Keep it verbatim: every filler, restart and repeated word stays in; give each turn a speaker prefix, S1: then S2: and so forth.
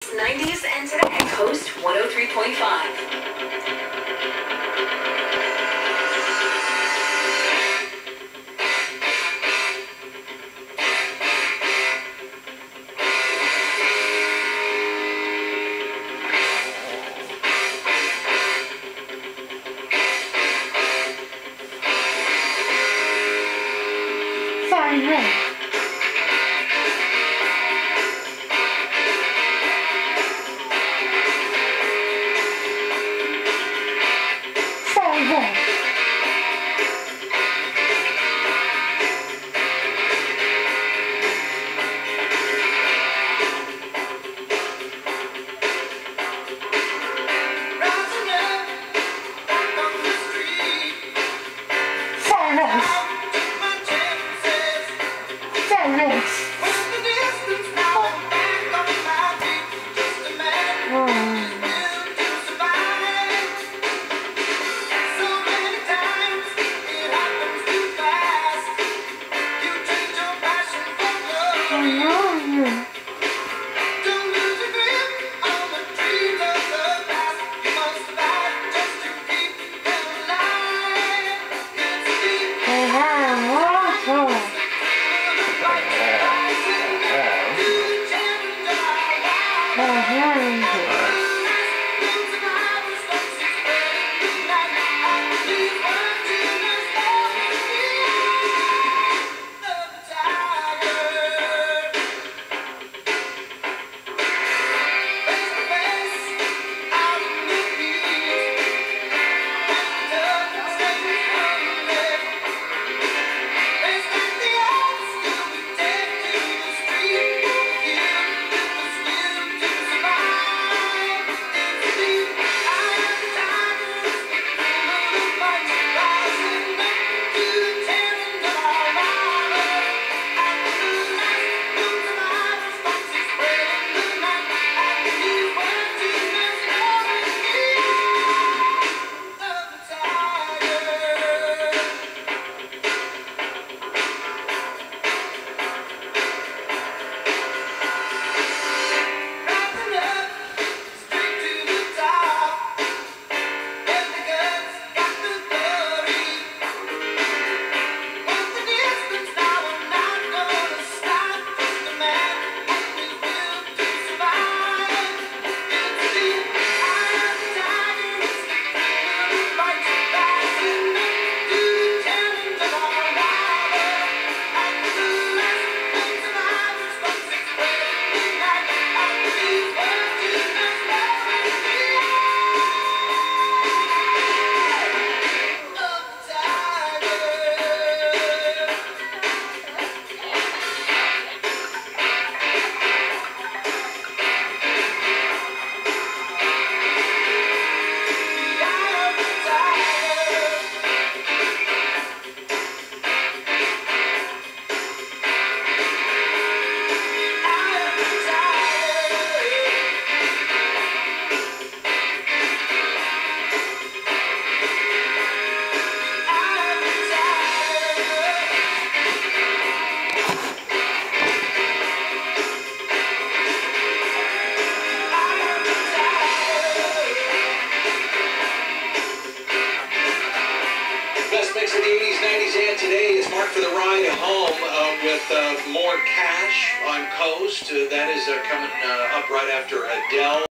S1: eighties, nineties, and today. Coast one oh three point five.
S2: Sorry, no.
S3: Mix of the eighties, nineties, and today is marked for the ride home uh, with uh, more cash on Coast. Uh, that is uh, coming uh, up right after Adele.